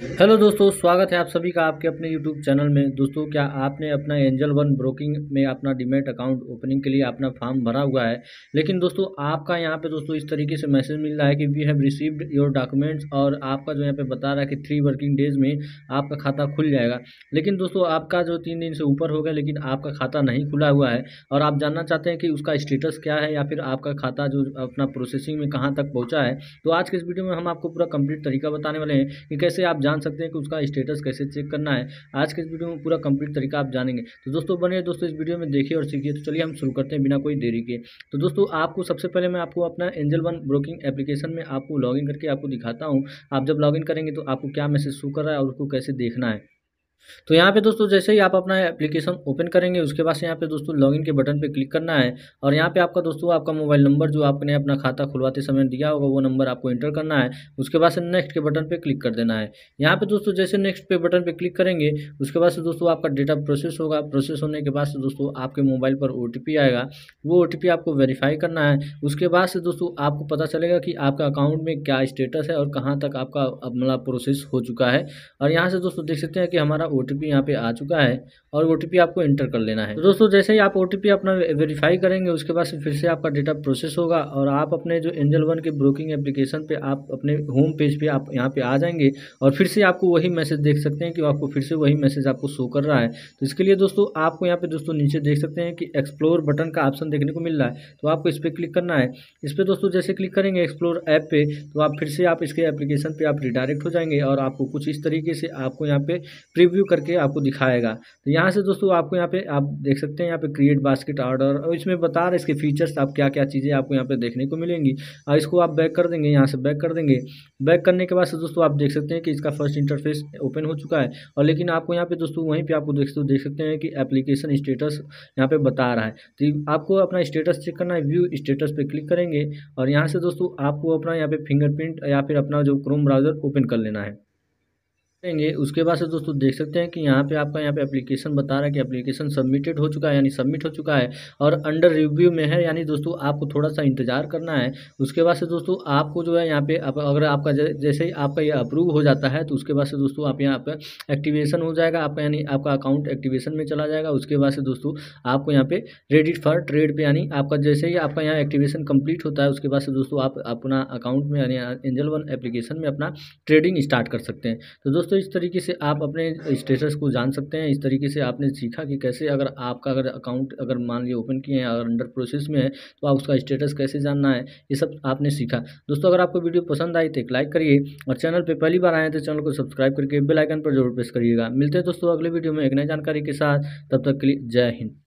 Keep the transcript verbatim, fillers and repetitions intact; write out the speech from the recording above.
Hello दोस्तों, स्वागत है आप सभी का आपके अपने यूट्यूब चैनल में। दोस्तों, क्या आपने अपना एंजल वन ब्रोकिंग में अपना डीमैट अकाउंट ओपनिंग के लिए अपना फॉर्म भरा हुआ है, लेकिन दोस्तों आपका यहाँ पे दोस्तों इस तरीके से मैसेज मिल रहा है कि we have received your documents, और आपका जो यहाँ पे बता रहा है कि थ्री वर्किंग डेज में आपका खाता खुल जाएगा। लेकिन दोस्तों आपका जो तीन दिन से ऊपर हो गया, लेकिन आपका खाता नहीं खुला हुआ है और आप जानना चाहते हैं कि उसका स्टेटस क्या है या फिर आपका खाता जो अपना प्रोसेसिंग में कहाँ तक पहुँचा है। तो आज के इस वीडियो में हम आपको पूरा कंप्लीट तरीका बताने वाले हैं कि कैसे आप जान सकते हैं कि उसका स्टेटस कैसे चेक करना है। आज के इस वीडियो में पूरा कंप्लीट तरीका आप जानेंगे। तो दोस्तों बने दोस्तों इस वीडियो में देखिए और सीखिए। तो चलिए हम शुरू करते हैं बिना कोई देरी के। तो दोस्तों आपको सबसे पहले मैं आपको अपना एंजल वन ब्रोकिंग एप्लीकेशन में आपको लॉगिन करके आपको दिखाता हूँ। आप जब लॉगिन करेंगे तो आपको क्या मैसेज शो कर रहा है और उसको कैसे देखना है। तो यहाँ पे दोस्तों जैसे ही आप अपना एप्लीकेशन ओपन करेंगे, उसके बाद से यहाँ पे दोस्तों लॉगिन के बटन पे क्लिक करना है और यहाँ पे आपका दोस्तों आपका मोबाइल नंबर जो आपने अपना खाता खुलवाते समय दिया होगा वो नंबर आपको एंटर करना है। उसके बाद से नेक्स्ट के बटन पे क्लिक कर देना है। यहाँ पे दोस्तों जैसे नेक्स्ट पे बटन पे क्लिक करेंगे, उसके बाद से दोस्तों आपका डेटा प्रोसेस होगा। प्रोसेस होने के बाद से दोस्तों आपके मोबाइल पर ओ आएगा, वो ओ आपको वेरीफाई करना है। उसके बाद से दोस्तों आपको पता चलेगा कि आपका अकाउंट में क्या स्टेटस है और कहाँ तक आपका मतलब प्रोसेस हो चुका है। और यहाँ से दोस्तों देख सकते हैं कि हमारा ओटीपी यहाँ पे आ चुका है और ओटीपी आपको एंटर कर लेना है। तो दोस्तों जैसे ही आप ओटीपी अपना वेरीफाई करेंगे, उसके बाद से फिर से आपका डेटा प्रोसेस होगा और आप अपने जो एंजल वन के ब्रोकिंग एप्लीकेशन पे आप अपने होम पेज पे आप यहाँ पे आ जाएंगे और फिर से आपको वही मैसेज देख सकते हैं कि आपको फिर से वही मैसेज आपको शो कर रहा है। तो इसके लिए दोस्तों आपको यहाँ पे दोस्तों नीचे देख सकते हैं कि एक्सप्लोर बटन का ऑप्शन देखने को मिल रहा है, तो आपको इस पर क्लिक करना है। इस पर दोस्तों जैसे क्लिक करेंगे एक्सप्लोर ऐप पे, तो आप फिर से आप इसके एप्लीकेशन पे आप रिडायरेक्ट हो जाएंगे और आपको कुछ इस तरीके से आपको यहाँ पे प्रीव्यू करके आपको दिखाएगा। तो यहाँ से दोस्तों आपको यहाँ पे आप देख सकते हैं यहाँ पे क्रिएट बास्केट ऑर्डर, और इसमें बता रहे इसके फीचर्स आप क्या क्या चीज़ें आपको यहाँ पे देखने को मिलेंगी। और इसको आप बैक कर देंगे, यहाँ से बैक कर देंगे। बैक करने के बाद से दोस्तों आप देख सकते हैं कि इसका फर्स्ट इंटरफेस ओपन हो चुका है, और लेकिन आपको यहाँ पे दोस्तों वहीं पे आपको देख देख सकते हैं कि एप्लीकेशन स्टेटस यहाँ पे बता रहा है। तो आपको अपना स्टेटस चेक करना है, व्यू स्टेटस पे क्लिक करेंगे और यहाँ से दोस्तों आपको अपना यहाँ पे फिंगरप्रिंट या फिर अपना जो क्रोम ब्राउज़र ओपन कर लेना है देंगे। उसके बाद से दोस्तों देख सकते हैं कि यहाँ पे आपका यहाँ पे एप्लीकेशन बता रहा है कि एप्लीकेशन सबमिटेड हो चुका है, यानी सबमिट हो चुका है और अंडर रिव्यू में है, यानी दोस्तों आपको थोड़ा सा इंतजार करना है। उसके बाद से दोस्तों आपको जो है यहाँ पे आप, अगर आपका जैसे ही आपका ये अप्रूव हो जाता है तो उसके बाद से दोस्तों आप यहाँ पर एक्टिवेशन हो जाएगा आपका, यानी आपका अकाउंट एक्टिवेशन में चला जाएगा। उसके बाद से दोस्तों आपको यहाँ पे रेडी फॉर ट्रेड पे, यानी आपका जैसे ही आपका यहाँ एक्टिवेशन कंप्लीट होता है उसके बाद से दोस्तों आप अपना अकाउंट में यानी एंजल वन एप्लीकेशन में अपना ट्रेडिंग स्टार्ट कर सकते हैं। तो दोस्तों तो इस तरीके से आप अपने स्टेटस को जान सकते हैं। इस तरीके से आपने सीखा कि कैसे अगर आपका अगर अकाउंट अगर मान लिया ओपन किए हैं अगर अंडर प्रोसेस में है तो आप उसका स्टेटस कैसे जानना है, ये सब आपने सीखा। दोस्तों अगर आपको वीडियो पसंद आई तो एक लाइक करिए और चैनल पे पहली बार आए तो चैनल को सब्सक्राइब करके बेल आइकन पर जरूर प्रेस करिएगा। मिलते हैं दोस्तों अगले वीडियो में एक नई जानकारी के साथ, तब तक के लिए जय हिंद।